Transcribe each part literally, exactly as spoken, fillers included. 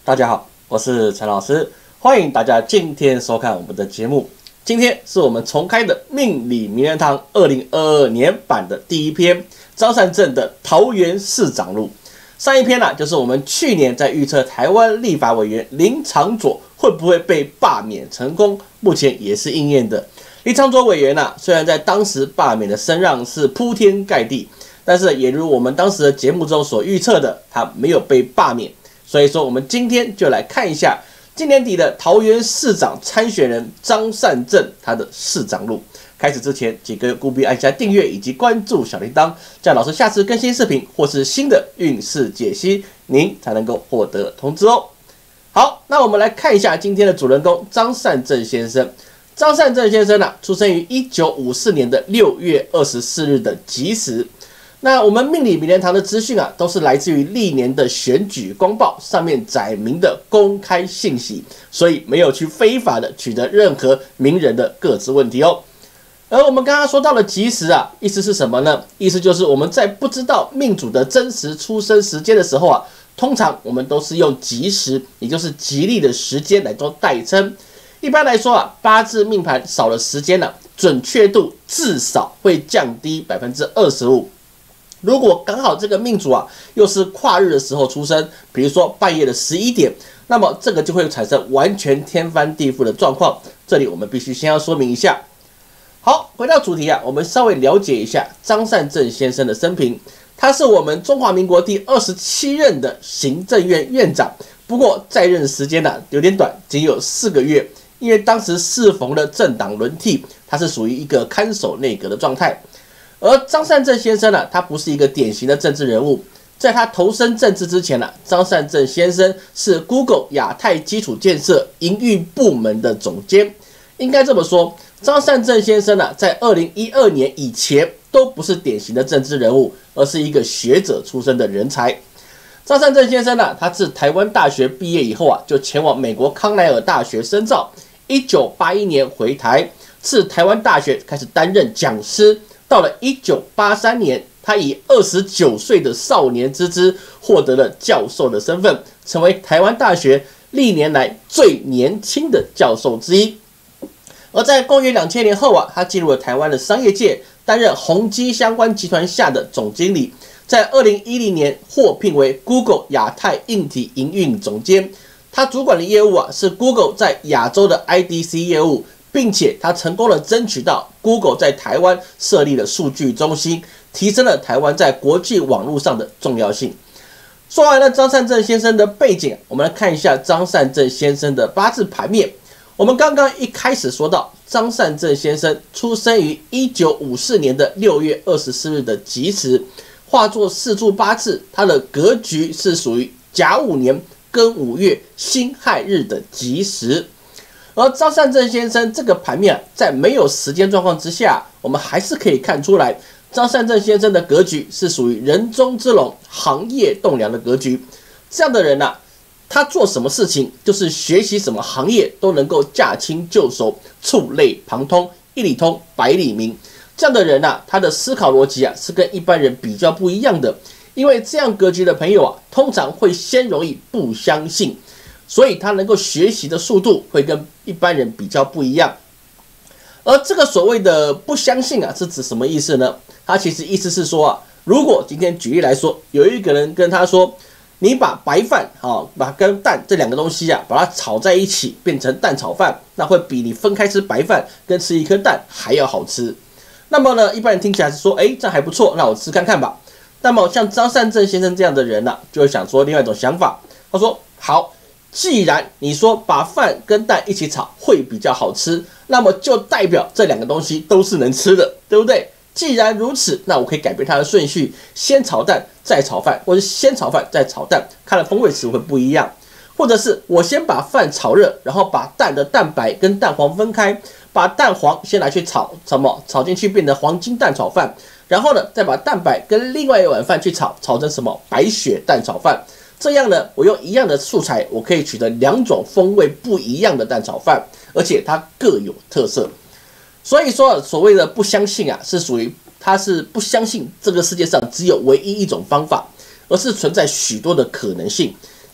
大家好，我是陈老师，欢迎大家今天收看我们的节目。今天是我们重开的命理名人堂二零二二年版的第一篇，张善政的桃园市长路。上一篇呢、啊，就是我们去年在预测台湾立法委员林昶佐会不会被罢免成功，目前也是应验的。林昶佐委员呢、啊，虽然在当时罢免的声浪是铺天盖地，但是也如我们当时的节目中所预测的，他没有被罢免。所以说，我们今天就来看一下今年底的桃园市长参选人张善政他的市长路。开始之前，请各位务必按下订阅以及关注小铃铛，这样老师下次更新视频或是新的运势解析，您才能够获得通知哦。好，那我们来看一下今天的主人公张善政先生。张善政先生啊，出生于一九五四年的六月二十四日的吉时。那我们命理名人堂的资讯啊，都是来自于历年的选举公报上面载明的公开信息，所以没有去非法的取得任何名人的个资问题哦。而我们刚刚说到了吉时啊，意思是什么呢？意思就是我们在不知道命主的真实出生时间的时候啊，通常我们都是用吉时，也就是吉利的时间来做代称。一般来说啊，八字命盘少了时间呢、啊，准确度至少会降低百分之二十五。如果刚好这个命主啊又是跨日的时候出生，比如说半夜的十一点，那么这个就会产生完全天翻地覆的状况。这里我们必须先要说明一下。好，回到主题啊，我们稍微了解一下张善政先生的生平。他是我们中华民国第二十七任的行政院院长，不过在任时间呢、啊、有点短，仅有四个月，因为当时适逢了政党轮替，他是属于一个看守内阁的状态。而张善政先生呢、啊，他不是一个典型的政治人物。在他投身政治之前呢、啊，张善政先生是 Google 亚太基础建设营运部门的总监。应该这么说，张善政先生呢、啊，在二零一二年以前都不是典型的政治人物，而是一个学者出身的人才。张善政先生呢、啊，他自台湾大学毕业以后啊，就前往美国康奈尔大学深造。一九八一年回台，自台湾大学开始担任讲师。到了一九八三年，他以二十九岁的少年之姿获得了教授的身份，成为台湾大学历年来最年轻的教授之一。而在公元两千年后啊，他进入了台湾的商业界，担任宏基相关集团下的总经理。在二零一零年获聘为 Google 亚太硬体营运总监，他主管的业务啊是 Google 在亚洲的 I D C 业务。并且他成功的争取到 Google 在台湾设立了数据中心，提升了台湾在国际网络上的重要性。说完了张善政先生的背景，我们来看一下张善政先生的八字盘面。我们刚刚一开始说到，张善政先生出生于一九五四年的六月二十四日的吉时，化作四柱八字，他的格局是属于甲午年庚午月辛亥日的吉时。而张善政先生这个盘面、啊，在没有时间状况之下，我们还是可以看出来，张善政先生的格局是属于人中之龙、行业栋梁的格局。这样的人啊，他做什么事情，就是学习什么行业都能够驾轻就熟、触类旁通、一理通百理明。这样的人啊，他的思考逻辑啊是跟一般人比较不一样的，因为这样格局的朋友啊，通常会先容易不相信。所以他能够学习的速度会跟一般人比较不一样。而这个所谓的不相信啊，是指什么意思呢？他其实意思是说啊，如果今天举例来说，有一个人跟他说，你把白饭啊，把跟蛋这两个东西啊，把它炒在一起变成蛋炒饭，那会比你分开吃白饭跟吃一颗蛋还要好吃。那么呢，一般人听起来是说，哎，这样还不错，那我吃看看吧。那么像张善政先生这样的人呢、啊，就会想说另外一种想法，他说好。既然你说把饭跟蛋一起炒会比较好吃，那么就代表这两个东西都是能吃的，对不对？既然如此，那我可以改变它的顺序，先炒蛋再炒饭，或者先炒饭再炒蛋，看了风味词会不一样。或者是我先把饭炒热，然后把蛋的蛋白跟蛋黄分开，把蛋黄先拿去炒，什么炒进去变成黄金蛋炒饭，然后呢再把蛋白跟另外一碗饭去炒，炒成什么白雪蛋炒饭。这样呢，我用一样的素材，我可以取得两种风味不一样的蛋炒饭，而且它各有特色。所以说，所谓的不相信啊，是属于他是不相信这个世界上只有唯一一种方法，而是存在许多的可能性。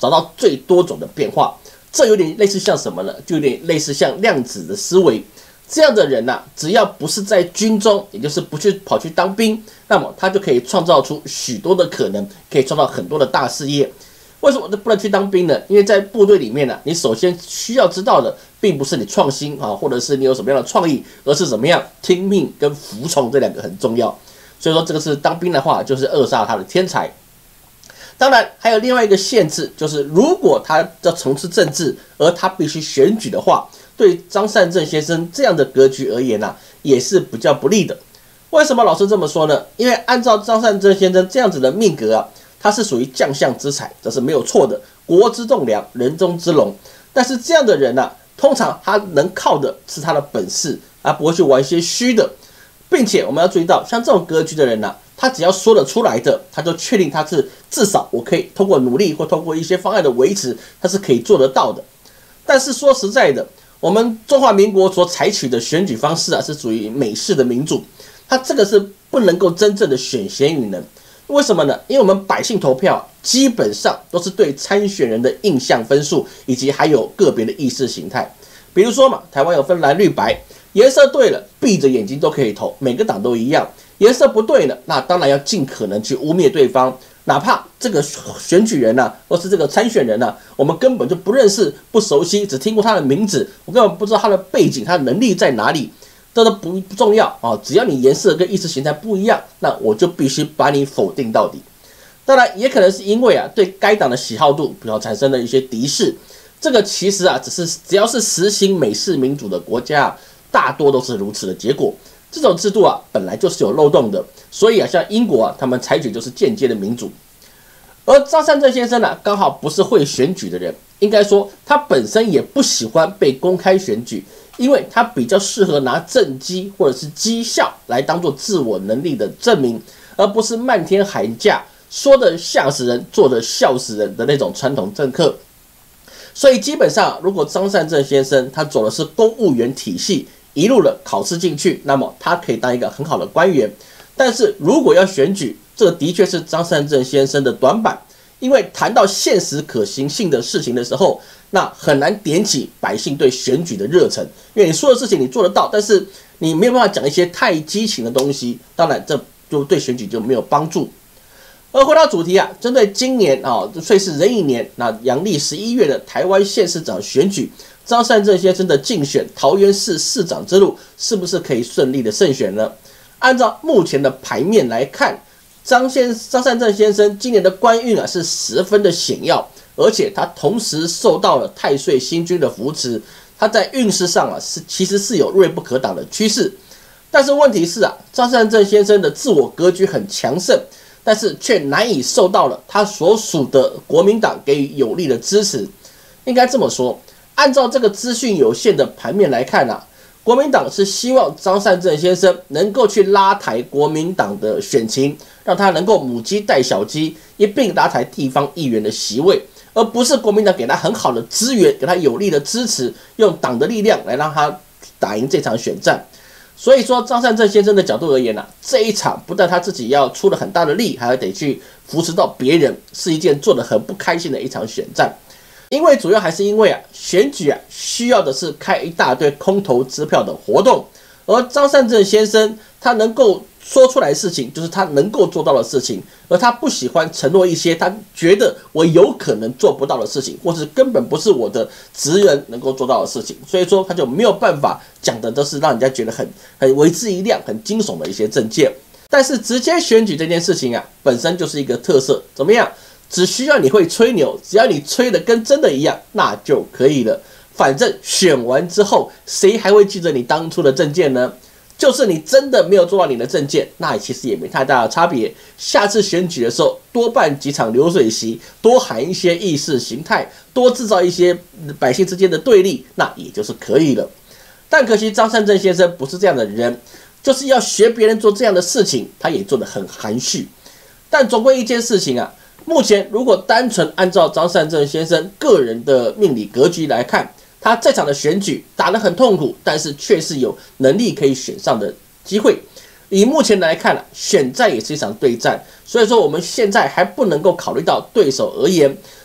找到最多种的变化。这有点类似像什么呢？就有点类似像量子的思维。这样的人呐、啊，只要不是在军中，也就是不去跑去当兵，那么他就可以创造出许多的可能，可以创造很多的大事业。为什么不能去当兵呢？因为在部队里面呢、啊，你首先需要知道的，并不是你创新啊，或者是你有什么样的创意，而是怎么样听命跟服从这两个很重要。所以说，这个是当兵的话，就是扼杀他的天才。当然，还有另外一个限制，就是如果他要从事政治，而他必须选举的话，对张善政先生这样的格局而言啊，也是比较不利的。为什么老师这么说呢？因为按照张善政先生这样子的命格啊，他是属于将相之才，这是没有错的，国之栋梁，人中之龙。但是这样的人啊，通常他能靠的是他的本事，而不会去玩一些虚的。并且我们要注意到，像这种格局的人啊，他只要说得出来的，他就确定他是至少我可以通过努力或通过一些方案的维持，他是可以做得到的。但是说实在的，我们中华民国所采取的选举方式啊，是属于美式的民主，它这个是不能够真正的选贤与能。为什么呢？因为我们百姓投票基本上都是对参选人的印象分数，以及还有个别的意识形态。比如说嘛，台湾有分蓝绿白，颜色对了，闭着眼睛都可以投，每个党都一样。颜色不对呢，那当然要尽可能去污蔑对方，哪怕这个选举人啊，或是这个参选人啊，我们根本就不认识、不熟悉，只听过他的名字，我根本不知道他的背景、他的能力在哪里，这都不不重要啊。只要你颜色跟意识形态不一样，那我就必须把你否定到底。当然，也可能是因为啊，对该党的喜好度比较产生了一些敌视。这个其实啊，只是只要是实行美式民主的国家啊，大多都是如此的结果。这种制度啊，本来就是有漏洞的，所以啊，像英国啊，他们采取就是间接的民主。而张善政先生呢、啊，刚好不是会选举的人，应该说他本身也不喜欢被公开选举，因为他比较适合拿政绩或者是绩效来当做自我能力的证明，而不是漫天喊价，说的吓死人，做的笑死人的那种传统政客。所以基本上，如果张善政先生他走的是公务员体系，一路的考试进去，那么他可以当一个很好的官员。但是如果要选举，这的确是张善政先生的短板，因为谈到现实可行性的事情的时候，那很难点起百姓对选举的热忱。因为你说的事情你做得到，但是你没有办法讲一些太激情的东西，当然这就对选举就没有帮助。而回到主题啊，针对今年啊，岁是壬寅年，那阳历十一月的台湾县市长选举，张善政先生的竞选桃园市市长之路，是不是可以顺利的胜选呢？按照目前的牌面来看，张先张善政先生今年的官运啊是十分的显耀，而且他同时受到了太岁星君的扶持，他在运势上啊是其实是有锐不可挡的趋势。但是问题是啊，张善政先生的自我格局很强盛，但是却难以受到了他所属的国民党给予有力的支持。应该这么说，按照这个资讯有限的盘面来看啊，国民党是希望张善政先生能够去拉抬国民党的选情，让他能够母鸡带小鸡，一并拉抬地方议员的席位，而不是国民党给他很好的资源，给他有力的支持，用党的力量来让他打赢这场选战。所以说，张善政先生的角度而言啊，这一场不但他自己要出了很大的力，还要得去扶持到别人，是一件做得很不开心的一场选战。因为主要还是因为啊，选举啊需要的是开一大堆空头支票的活动，而张善政先生他能够说出来的事情，就是他能够做到的事情，而他不喜欢承诺一些他觉得我有可能做不到的事情，或是根本不是我的职人能够做到的事情，所以说他就没有办法讲的都是让人家觉得很很为之一亮、很惊悚的一些政见。但是直接选举这件事情啊，本身就是一个特色，怎么样？只需要你会吹牛，只要你吹的跟真的一样，那就可以了。反正选完之后，谁还会记得你当初的政见呢？就是你真的没有做到你的政见，那其实也没太大的差别。下次选举的时候，多办几场流水席，多喊一些意识形态，多制造一些百姓之间的对立，那也就是可以了。但可惜张善政先生不是这样的人，就是要学别人做这样的事情，他也做得很含蓄。但总归一件事情啊，目前如果单纯按照张善政先生个人的命理格局来看，他这场的选举打得很痛苦，但是却是有能力可以选上的机会。以目前来看、啊、选战也是一场对战，所以说我们现在还不能够考虑到对手而言。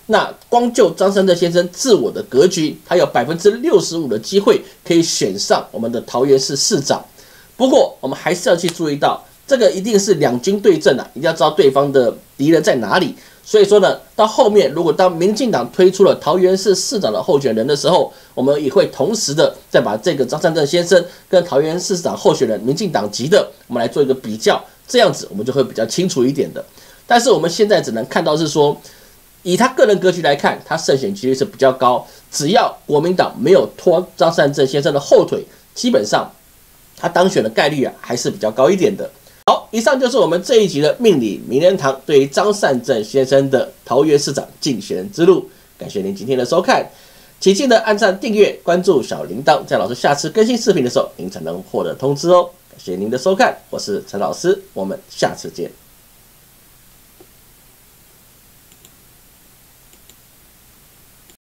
那光就张善政先生自我的格局，他有百分之六十五的机会可以选上我们的桃园市市长。不过，我们还是要去注意到，这个一定是两军对阵啊，一定要知道对方的敌人在哪里。所以说呢，到后面如果当民进党推出了桃园市市长的候选人的时候，我们也会同时的再把这个张善政先生跟桃园市长候选人民进党籍的，我们来做一个比较，这样子我们就会比较清楚一点的。但是我们现在只能看到是说，以他个人格局来看，他胜选几率是比较高。只要国民党没有拖张善政先生的后腿，基本上他当选的概率啊还是比较高一点的。好，以上就是我们这一集的命理名人堂对于张善政先生的桃园市长竞选之路。感谢您今天的收看，请记得按赞、订阅、关注小铃铛，在老师下次更新视频的时候，您才能获得通知哦。感谢您的收看，我是陈老师，我们下次见。